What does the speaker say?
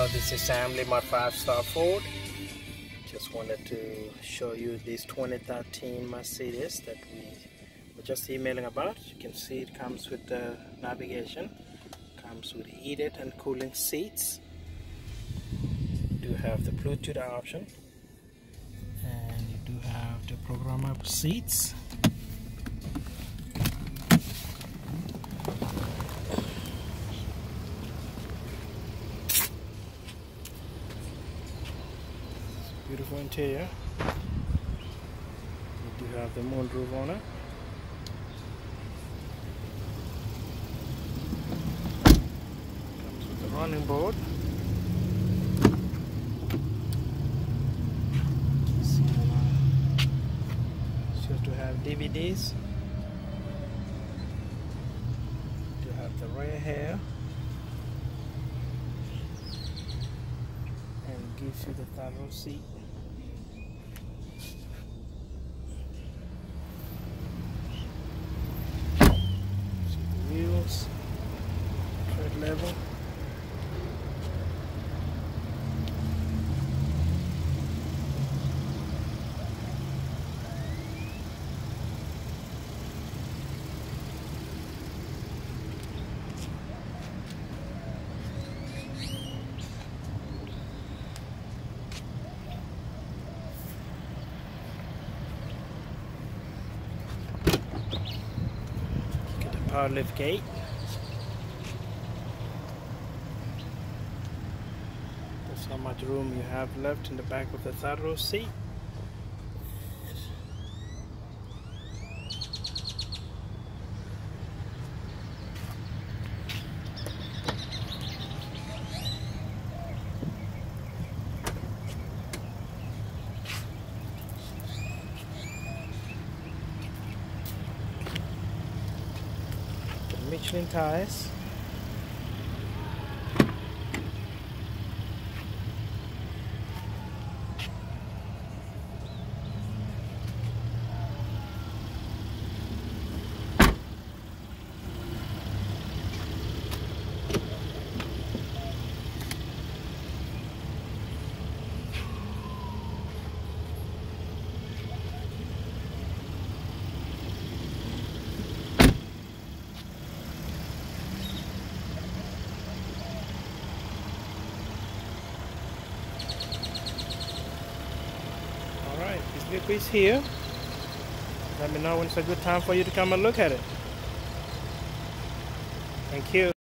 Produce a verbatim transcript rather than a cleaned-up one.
Hello, this is Sam Lee, my five-star Ford. Just wanted to show you this twenty thirteen Mercedes that we were just emailing about. You can see it comes with the navigation, comes with heated and cooling seats. You do have the Bluetooth option, and you do have the programmable seats. Beautiful interior. You do have the moonroof on it. Comes with the running board. Sure to have D V Ds. You have the rear hair. And gives you the third row seat. Wheels, tread level. Get the power lift gate. How much room you have left in the back of the third row seat. The Michelin tires. Alright, this vehicle is here. Let me know when it's a good time for you to come and look at it. Thank you.